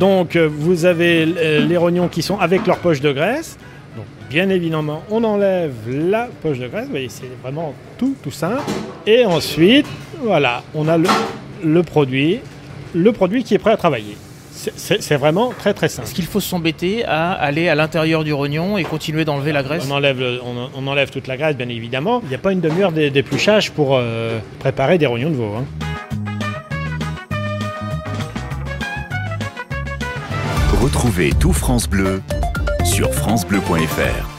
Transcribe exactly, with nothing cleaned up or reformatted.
Donc vous avez les rognons qui sont avec leur poche de graisse. Donc bien évidemment, on enlève la poche de graisse. Vous voyez, c'est vraiment tout, tout simple. Et ensuite, voilà, on a le, le produit, le produit qui est prêt à travailler. C'est vraiment très très simple. Est-ce qu'il faut s'embêter à aller à l'intérieur du rognon et continuer d'enlever la graisse? On enlève, le, on, on enlève toute la graisse, bien évidemment. Il n'y a pas une demi-heure d'épluchage pour euh, préparer des rognons de veau. Hein. Retrouvez tout France Bleu sur francebleu point F R.